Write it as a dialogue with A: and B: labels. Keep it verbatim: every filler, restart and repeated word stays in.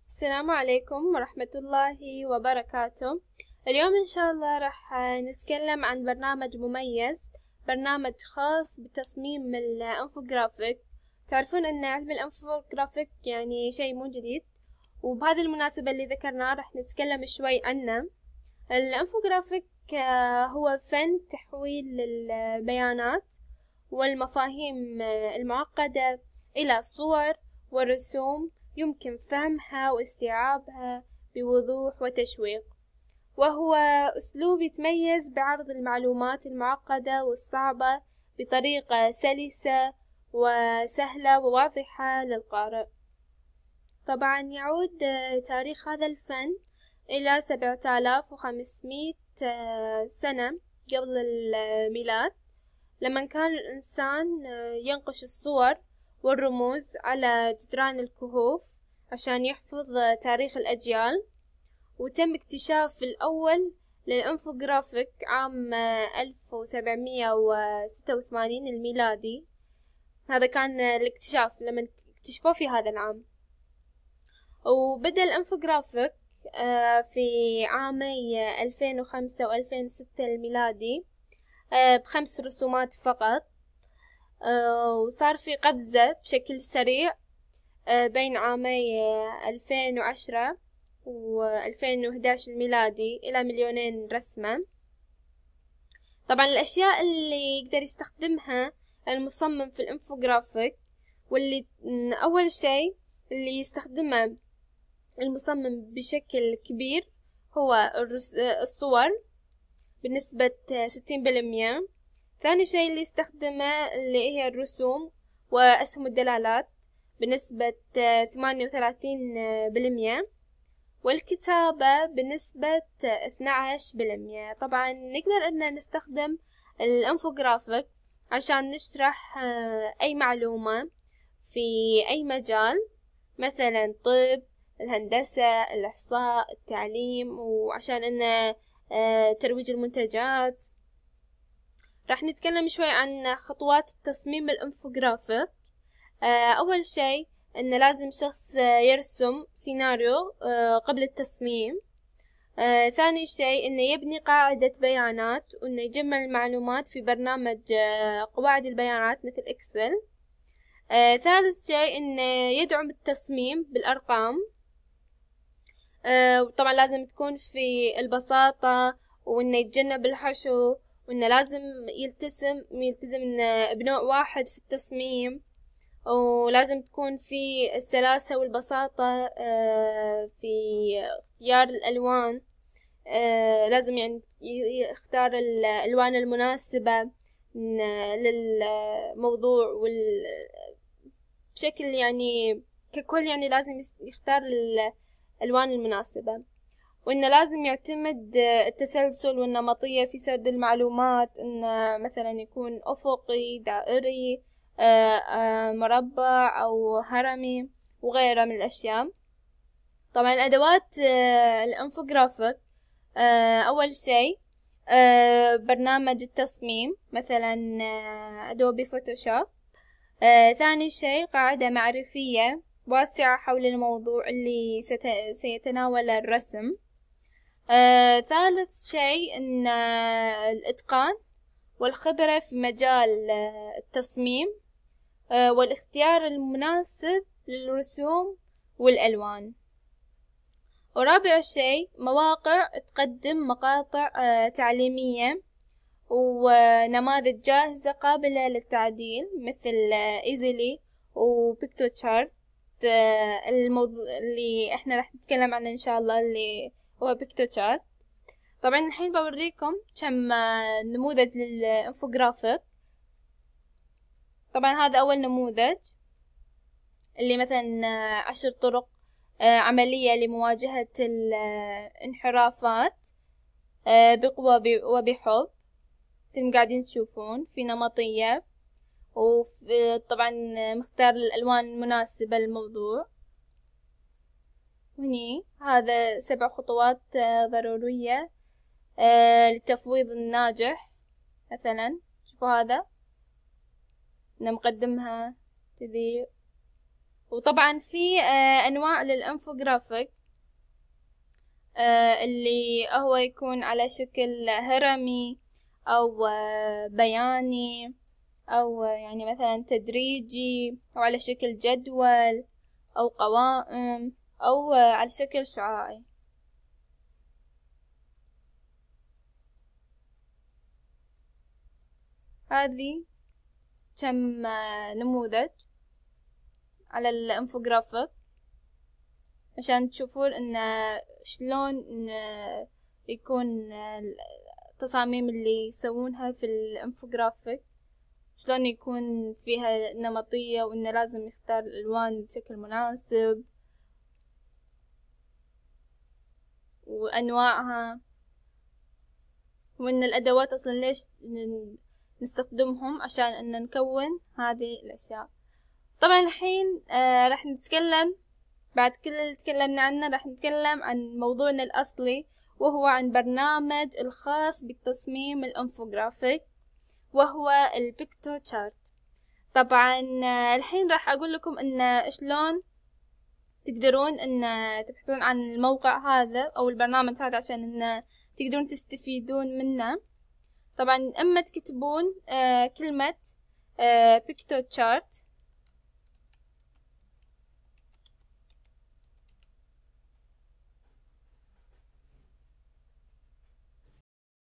A: السلام عليكم ورحمة الله وبركاته. اليوم إن شاء الله راح نتكلم عن برنامج مميز، برنامج خاص بتصميم الانفوغرافيك. تعرفون أن علم الانفوغرافيك يعني شيء مو جديد، وبهذه المناسبة اللي ذكرناه راح نتكلم شوي عنه. الانفوغرافيك هو فن تحويل البيانات والمفاهيم المعقدة إلى صور ورسوم يمكن فهمها واستيعابها بوضوح وتشويق، وهو أسلوب يتميز بعرض المعلومات المعقدة والصعبة بطريقة سلسة وسهلة وواضحة للقارئ. طبعا يعود تاريخ هذا الفن إلى سبعة آلاف وخمسمائة سنة قبل الميلاد، لما كان الإنسان ينقش الصور والرموز على جدران الكهوف عشان يحفظ تاريخ الأجيال. وتم اكتشاف الأول للإنفوغرافيك عام ألف وسبعمائة وستة وثمانين الميلادي. هذا كان الاكتشاف لما اكتشفوه في هذا العام. وبدأ الإنفوغرافيك في عامي ألفين وخمسة وألفين وستة الميلادي بخمس رسومات فقط، وصار في قفزة بشكل سريع بين عامي ألفين وعشرة وألفين وإحدى عشر الميلادي إلى مليونين رسمة. طبعا الأشياء اللي يقدر يستخدمها المصمم في الانفوغرافيك، واللي أول شيء اللي يستخدمه المصمم بشكل كبير هو الصور بنسبة ستين بالمئة. ثاني شيء اللي يستخدمه اللي هي الرسوم وأسهم الدلالات بنسبة ثمانية وثلاثين بالمئة، والكتابة بنسبة اثني عشر بالمئة. طبعا نقدر أن نستخدم الانفوغرافيك عشان نشرح أي معلومة في أي مجال، مثلا طب، الهندسة، الإحصاء، التعليم، وعشان أن ترويج المنتجات. راح نتكلم شوي عن خطوات تصميم الانفوغرافيك. أول شيء أنه لازم شخص يرسم سيناريو قبل التصميم. ثاني شيء أنه يبني قاعدة بيانات، وأنه يجمع المعلومات في برنامج قواعد البيانات مثل إكسل. ثالث شيء أنه يدعم التصميم بالأرقام. طبعا لازم تكون في البساطة، وأنه يتجنب الحشو، وأنه لازم يلتزم يلتزم بنوع واحد في التصميم، ولازم تكون في السلاسة والبساطة في اختيار الألوان. لازم يعني يختار الألوان المناسبة للموضوع بشكل يعني ككل، يعني لازم يختار الألوان المناسبة. وإنه لازم يعتمد التسلسل والنمطية في سرد المعلومات، إنه مثلا يكون أفقي، دائري، مربع أو هرمي وغيرها من الأشياء. طبعا الأدوات الانفوغرافيك، أول شيء برنامج التصميم مثلا أدوبي فوتوشوب. ثاني شيء قاعدة معرفية واسعة حول الموضوع اللي سيتناول الرسم. آه، ثالث شيء إن آه، الإتقان والخبرة في مجال آه، التصميم آه، والاختيار المناسب للرسوم والألوان. ورابع شيء مواقع تقدم مقاطع آه، تعليمية ونماذج جاهزة قابلة للتعديل مثل آه، إيزيلي وبيكتوتشارت. آه، الموضوع اللي احنا راح نتكلم عنه إن شاء الله اللي هو بيكتوشارت. طبعا الحين بوريكم كم نموذج للانفوغرافيك. طبعا هذا أول نموذج اللي مثلا عشر طرق عملية لمواجهة الانحرافات بقوة وبحب. مثل قاعدين تشوفون في نمطية، وطبعا مختار الألوان المناسبة للموضوع. هني هذا سبع خطوات ضرورية للتفويض الناجح. مثلا شوفوا هذا، أنا مقدمها كذي وطبعا في آه انواع للانفوجرافيك آه اللي هو يكون على شكل هرمي او آه بياني او آه يعني مثلا تدريجي او على شكل جدول او قوائم او آه على شكل شعاعي. هذه كم آه نموذج على الانفوجرافيك عشان تشوفون ان شلون إن يكون التصاميم اللي يسوونها في الانفوجرافيك شلون يكون فيها نمطية، وانه لازم يختار الالوان بشكل مناسب وانواعها، وان الادوات اصلا ليش نستخدمهم عشان ان نكون هذه الاشياء. طبعا الحين آه راح نتكلم بعد كل اللي تكلمنا عنه، راح نتكلم عن موضوعنا الأصلي وهو عن برنامج الخاص بالتصميم الانفوجرافيك وهو البيكتوشارت. طبعا الحين راح أقول لكم إن شلون تقدرون إن تبحثون عن الموقع هذا أو البرنامج هذا عشان إن تقدرون تستفيدون منه. طبعا إما تكتبون آه كلمة آه بيكتوشارت